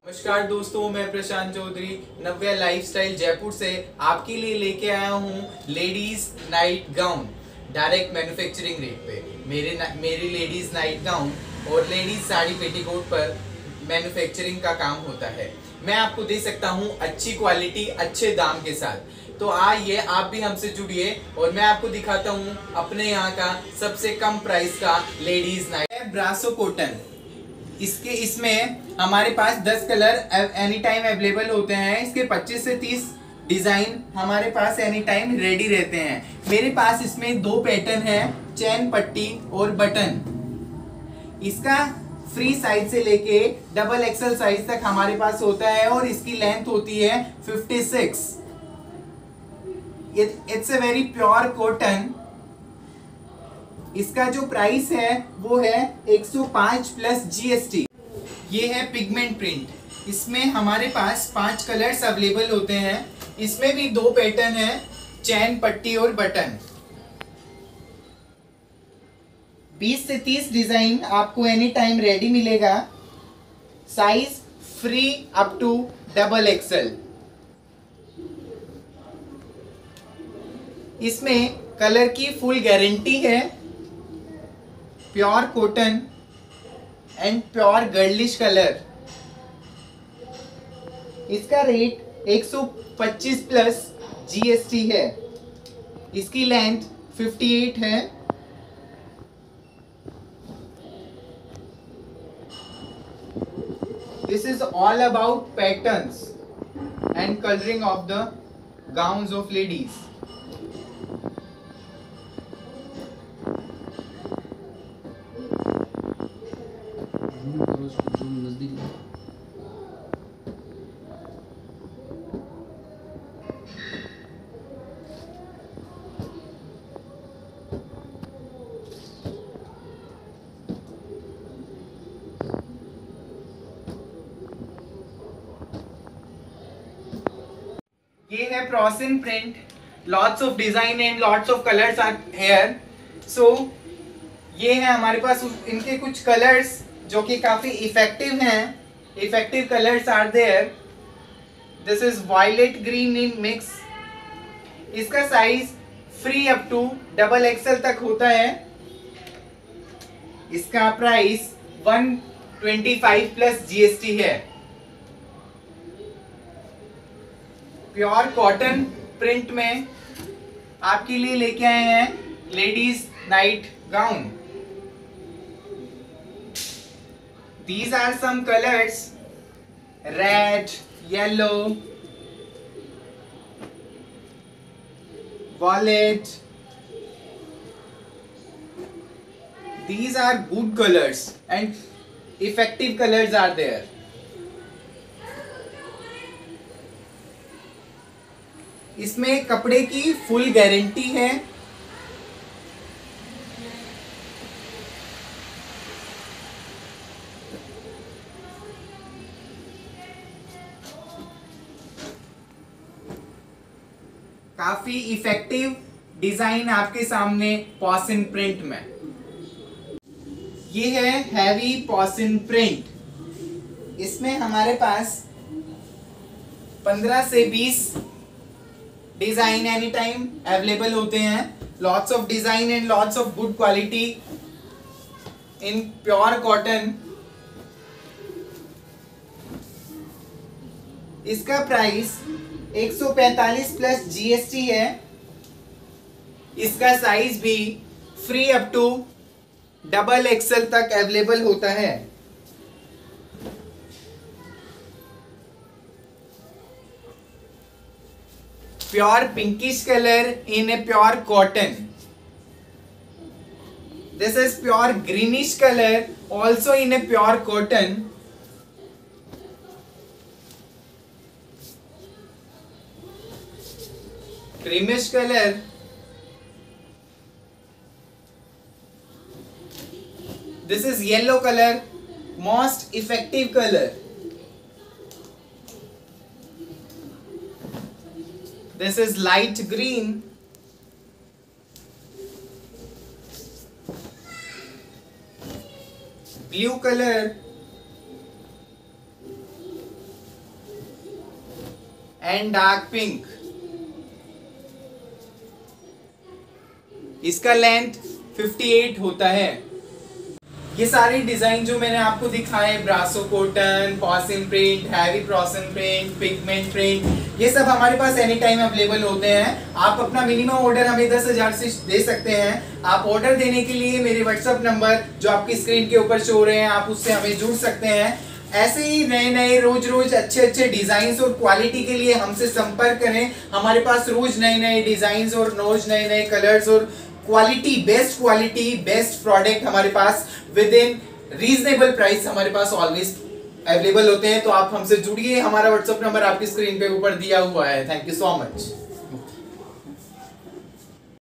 नमस्कार दोस्तों, मैं प्रशांत चौधरी नव्या लाइफस्टाइल जयपुर से आपके लिए लेके आया हूँ ladies night gown direct manufacturing rate पे। मेरी लेडीज नाइट गाउन और लेडीज साड़ी पेटीकोट पर मैन्युफैक्चरिंग का काम होता है। मैं आपको दे सकता हूँ अच्छी क्वालिटी अच्छे दाम के साथ। तो आइए आप भी हमसे जुड़िए और मैं आपको दिखाता हूँ अपने यहाँ का सबसे कम प्राइस का लेडीज नाइट ब्रासो कॉटन। इसमें हमारे पास 10 कलर एनी टाइम अवेलेबल होते हैं। इसके 25 से 30 डिजाइन हमारे पास एनी टाइम रेडी रहते हैं। मेरे पास इसमें दो पैटर्न है, चैन पट्टी और बटन। इसका फ्री साइज से लेके डबल एक्सल साइज तक हमारे पास होता है और इसकी लेंथ होती है 56। It's a very pure cotton. इसका जो प्राइस है वो है 105 प्लस जीएसटी। ये है पिगमेंट प्रिंट। इसमें हमारे पास 5 कलर्स अवेलेबल होते हैं। इसमें भी दो पैटर्न है, चैन पट्टी और बटन। 20 से 30 डिजाइन आपको एनी टाइम रेडी मिलेगा। Size free up to double XL. इसमें कलर की फुल गारंटी है। Pure cotton and pure girlish colour. इसका रेट 125 प्लस जीएसटी है। इसकी लेंथ 58 है। This is all about patterns and colouring of the gowns of ladies. ये है procion print. Lots of design and lots of colours are here. सो ये है हमारे पास इनके कुछ कलर्स जो कि काफी इफेक्टिव हैं। Effective colours are there. This is violet green in mix. इसका size free up to double XL तक होता है। इसका प्राइस 125 प्लस जीएसटी है। प्योर कॉटन प्रिंट में आपके लिए लेके आए हैं ladies night gown. These are some colors: red, yellow, violet. These are good colors and effective colors are there. इसमें कपड़े की फुल गारंटी है। काफी इफेक्टिव डिजाइन आपके सामने पॉसिन प्रिंट में। ये है हैवी पॉसिन प्रिंट। इसमें हमारे पास 15 से 20 डिजाइन एनी टाइम अवेलेबल होते हैं। Lots of design and lots of good quality in pure cotton. इसका प्राइस 145 प्लस जीएसटी है। इसका साइज भी free up to double XL तक अवेलेबल होता है। Pure pinkish colour in a pure cotton. This is pure greenish colour also in a pure cotton. Creamish colour. This is yellow colour, most effective colour. This is light green. Blue color. And dark pink. इसका length 58 होता है। ये सारे design जो मैंने आपको दिखाए, brasso cotton, procion print, heavy procion print, pigment print, ये सब हमारे पास एनी टाइम अवेलेबल होते हैं। आप अपना मिनिमम ऑर्डर हमें 10,000 से दे सकते हैं। आप ऑर्डर देने के लिए मेरे व्हाट्सएप नंबर जो आपकी स्क्रीन के ऊपर शो हो रहे हैं, आप उससे हमें जुड़ सकते हैं। ऐसे ही नए नए रोज रोज अच्छे अच्छे डिजाइन और क्वालिटी के लिए हमसे संपर्क करें। हमारे पास रोज नए नए डिजाइन और रोज नए नए कलर्स और क्वालिटी, बेस्ट प्रोडक्ट हमारे पास विद इन रीजनेबल प्राइस हमारे पास ऑलवेज अवेलेबल होते हैं। तो आप हमसे जुड़िए। हमारा व्हाट्सएप नंबर आपकी स्क्रीन पे ऊपर दिया हुआ है। Thank you so much.